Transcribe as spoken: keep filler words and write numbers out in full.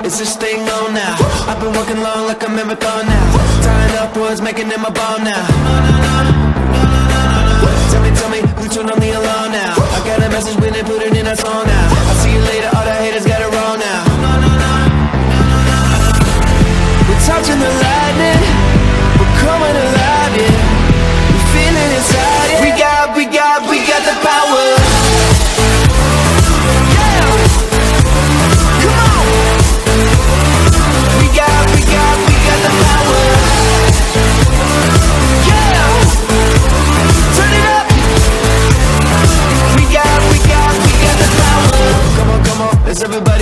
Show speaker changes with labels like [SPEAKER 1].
[SPEAKER 1] is this thing on now? I've been working long like a marathon now. Tying up words, making them a bomb now. Tell me, tell me, who turned on the alarm now? I got a message, we didn't put it in a song now. I'll see you later, all the haters got it wrong now. We're touching the lightning, we're coming alive, yeah. We feel it inside, yeah. We got, we got, we got the power. Yeah. Come on. We got, we got, we got the power. Yeah. Turn it up. We got, we got, we got the power. Come on, come on, let's everybody